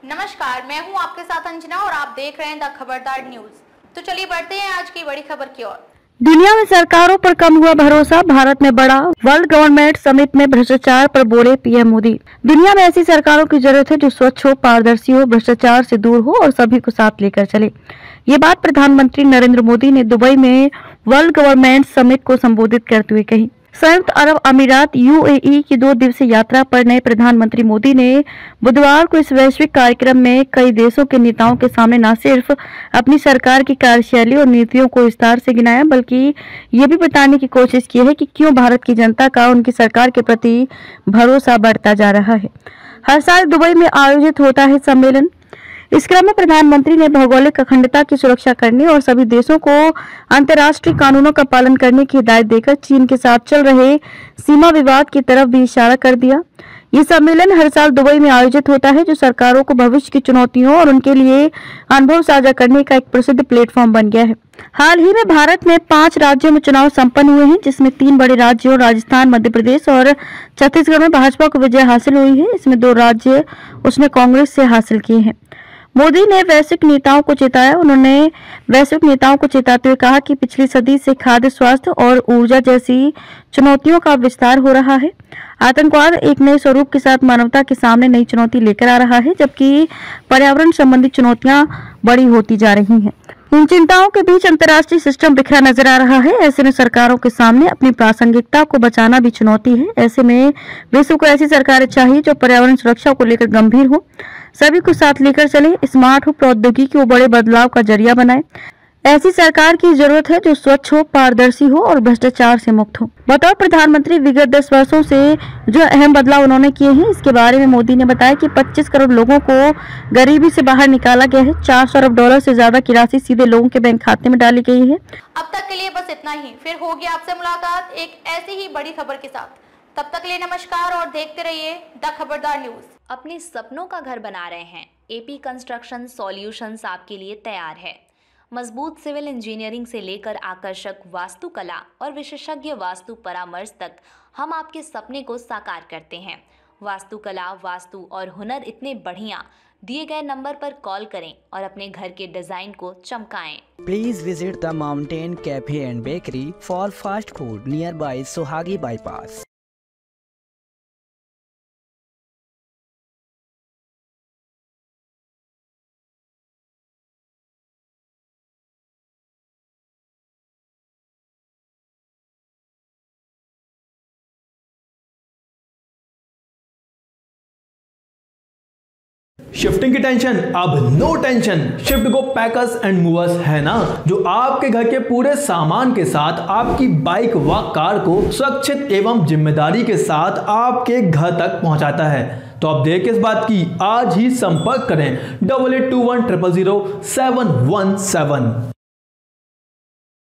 नमस्कार, मैं हूं आपके साथ अंजना और आप देख रहे हैं द खबरदार न्यूज। तो चलिए बढ़ते हैं आज की बड़ी खबर की ओर। दुनिया में सरकारों पर कम हुआ भरोसा, भारत में बड़ा वर्ल्ड गवर्नमेंट समिट में भ्रष्टाचार पर बोले पीएम मोदी। दुनिया में ऐसी सरकारों की जरूरत है जो स्वच्छ हो, पारदर्शी हो, भ्रष्टाचार से दूर हो और सभी को साथ लेकर चले। ये बात प्रधानमंत्री नरेंद्र मोदी ने दुबई में वर्ल्ड गवर्नमेंट समिट को संबोधित करते हुए कही। संयुक्त अरब अमीरात यूएई की 2 दिवसीय यात्रा पर नए प्रधानमंत्री मोदी ने बुधवार को इस वैश्विक कार्यक्रम में कई देशों के नेताओं के सामने न सिर्फ अपनी सरकार की कार्यशैली और नीतियों को विस्तार से गिनाया, बल्कि ये भी बताने की कोशिश की है कि क्यों भारत की जनता का उनकी सरकार के प्रति भरोसा बढ़ता जा रहा है। हर साल दुबई में आयोजित होता है सम्मेलन। इस क्रम में प्रधानमंत्री ने भौगोलिक अखंडता की सुरक्षा करने और सभी देशों को अंतर्राष्ट्रीय कानूनों का पालन करने की हिदायत देकर चीन के साथ चल रहे सीमा विवाद की तरफ भी इशारा कर दिया। ये सम्मेलन हर साल दुबई में आयोजित होता है, जो सरकारों को भविष्य की चुनौतियों और उनके लिए अनुभव साझा करने का एक प्रसिद्ध प्लेटफॉर्म बन गया है। हाल ही में भारत में 5 राज्यों में चुनाव संपन्न हुए हैं, जिसमें 3 बड़े राज्यों राजस्थान, मध्य प्रदेश और छत्तीसगढ़ में भाजपा को विजय हासिल हुई है। इसमें 2 राज्य उसने कांग्रेस से हासिल किए हैं। मोदी ने वैश्विक नेताओं को चेताया। उन्होंने वैश्विक नेताओं को चेताते हुए कहा कि पिछली सदी से खाद्य, स्वास्थ्य और ऊर्जा जैसी चुनौतियों का विस्तार हो रहा है। आतंकवाद एक नए स्वरूप के साथ मानवता के सामने नई चुनौती लेकर आ रहा है, जबकि पर्यावरण संबंधी चुनौतियां बड़ी होती जा रही हैं। इन चिंताओं के बीच अंतर्राष्ट्रीय सिस्टम बिखरा नजर आ रहा है। ऐसे में सरकारों के सामने अपनी प्रासंगिकता को बचाना भी चुनौती है। ऐसे में विश्व को ऐसी सरकारें चाहिए जो पर्यावरण सुरक्षा को लेकर गंभीर हो, सभी को साथ लेकर चले, स्मार्ट हो, प्रौद्योगिकी को बड़े बदलाव का जरिया बनाए। ऐसी सरकार की जरूरत है जो स्वच्छ हो, पारदर्शी हो और भ्रष्टाचार से मुक्त हो। बतौर प्रधानमंत्री विगत 10 वर्षों से जो अहम बदलाव उन्होंने किए हैं, इसके बारे में मोदी ने बताया कि 25 करोड़ लोगों को गरीबी से बाहर निकाला गया है। $400 अरब से ज्यादा की राशि सीधे लोगों के बैंक खाते में डाली गई है। अब तक के लिए बस इतना ही। फिर होगी आपसे मुलाकात एक ऐसी ही बड़ी खबर के साथ। तब तक के लिए नमस्कार और देखते रहिए द खबरदार न्यूज। अपने सपनों का घर बना रहे हैं? एपी कंस्ट्रक्शन सॉल्यूशंस आपके लिए तैयार है। मजबूत सिविल इंजीनियरिंग से लेकर आकर्षक वास्तुकला और विशेषज्ञ वास्तु परामर्श तक हम आपके सपने को साकार करते हैं। वास्तुकला, वास्तु और हुनर इतने बढ़िया। दिए गए नंबर पर कॉल करें और अपने घर के डिजाइन को चमकाएं। Please visit the Mountain Cafe and Bakery for fast food nearby Sohagi Bypass. Shifting की टेंशन अब no tension. Shift go packers and movers है ना, जो आपके घर के पूरे सामान के साथ आपकी बाइक व कार को सुरक्षित एवं जिम्मेदारी के साथ आपके घर तक पहुंचाता है। तो अब देर किस बात की, आज ही संपर्क करें 8821 000 717।